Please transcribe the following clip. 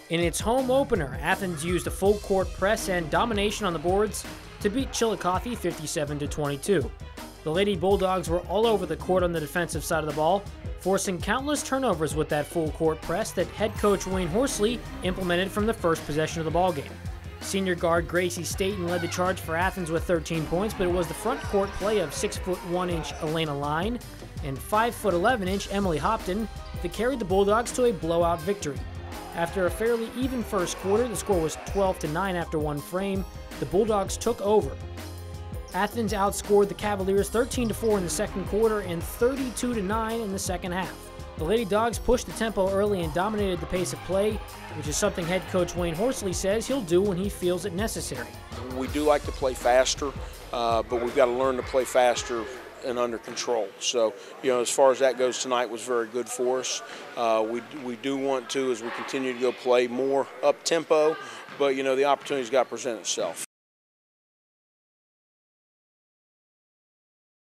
In its home opener, Athens used a full court press and domination on the boards to beat Chillicothe 57-22. The Lady Bulldogs were all over the court on the defensive side of the ball, forcing countless turnovers with that full court press that head coach Wayne Horsley implemented from the first possession of the ballgame. Senior guard Gracie Staten led the charge for Athens with 13 points, but it was the front court play of 6'1" Elena Line and 5'11" Emily Hopton that carried the Bulldogs to a blowout victory. After a fairly even first quarter, the score was 12-9 after one frame. The Bulldogs took over. Athens outscored the Cavaliers 13-4 in the second quarter and 32-9 in the second half. The Lady Dogs pushed the tempo early and dominated the pace of play, which is something head coach Wayne Horsley says he'll do when he feels it necessary. We do like to play faster, but we've got to learn to play faster and under control. So, as far as that goes, tonight was very good for us. We do want to, as we continue to go play more up tempo, but the opportunity's got to present itself.